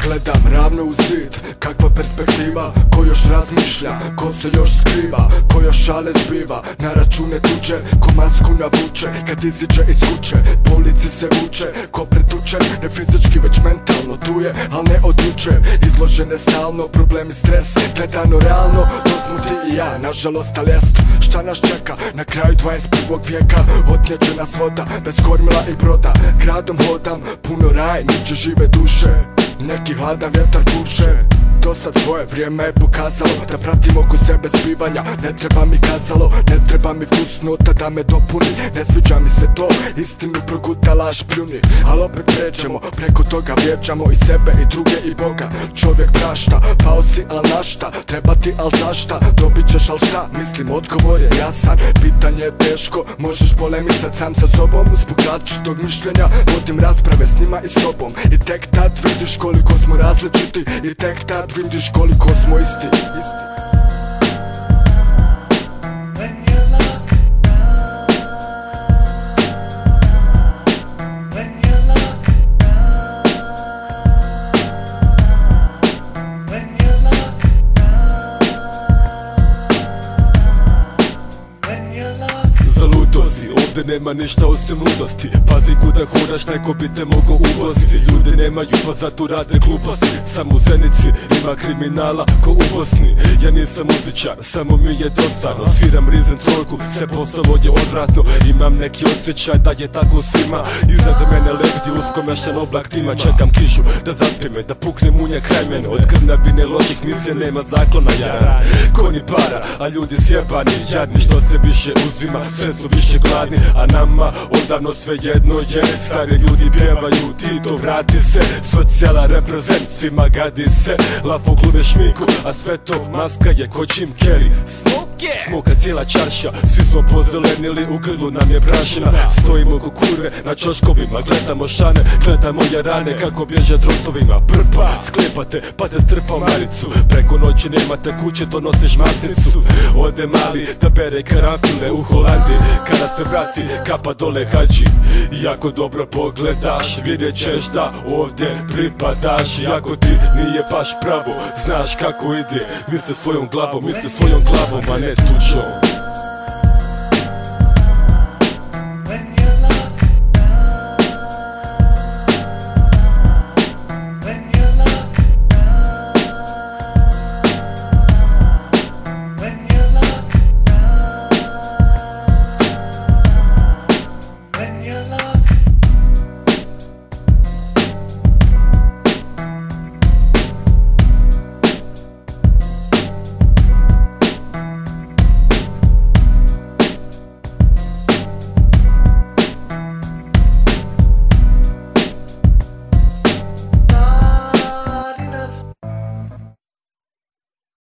Gledam ravno u zid, kakva perspektiva, ko još razmišlja, ko se još skriva, ko još šale zbiva, na račune tuđe, ko masku navuče, kad iziđe iz kuće, po ulici se vuče, ko pretuče, ne fizički već mentalno, tu je, al ne od juče, izložene stalno, problemi, stres, gledano realno, to smo ti i ja, nažalost, al jest, šta nas čeka, na kraju 21. vijeka, odnjeće nas voda, bez kormila i broda, gradom hodam, puno raj, niče žive duše, neki hladan vjetar puše. Do sad svoje vrijeme je pokazalo da pratim oko sebe zbivanja. Ne treba mi kazalo, ne treba mi fusnota da me dopuni. Ne sviđa mi se to, istinu proguta laž pljuni. Al opet pređemo, preko toga vjeđamo i sebe i druge i Boga. Čovjek prašta, pao si al našta, treba ti al zašta, dobit ćeš al šta, mislim odgovor je jasan. Pitanje je teško, možeš polemisat sam sa sobom. Zbog različitog mišljenja vodim rasprave s njima i sobom. I tek tad vidiš koliko smo različiti, i tek tad vidiš koliko smo isti. Ovdje nema ništa osim ludosti, pazi kuda hodaš, neko bi te mogo ubosti. Ljudi nemaju pa zato rade gluposti, samo u Zenici ima kriminala ko u Bosni. Ja nisam muzičar, samo mi je dosadno, sviram Rizen trojku, sve postalo je odvratno. Imam neki osjećaj da je tako svima, iznad mene lebdi uskomešan oblak tima. Čekam kišu da zaspe me, da pukne munje kraj mene, od krnavine loših misija nema zaklona jara. Konji para, a ljudi sjebani, jadni što se više uzima, sve su više gladni. A nama odavno sve jedno je, stari ljudi pjevaju Tito vrati se, socijala reprezent, svima gadi se. Lafo glube šmiku, a sve to maska je ko Jim Carrey. Smoka cijela čarša, svi smo pozelenili, u grlu nam je prašina. Stojimo ko kurve na čoškovima, gledamo šane, gledamo jarane kako bježe drotovima. Prpa, sklepate pa te strpa u maricu, preko noći nemate kuće, to nosiš masnicu. Ode mali da bere karanfile u Holandiji, kada se vrati kapa dole hađi. I ako dobro pogledaš, vidjet ćeš da ovdje pripadaš. I ako ti nije baš pravo, znaš kako ide, misli svojom glavom, a ne tuđom.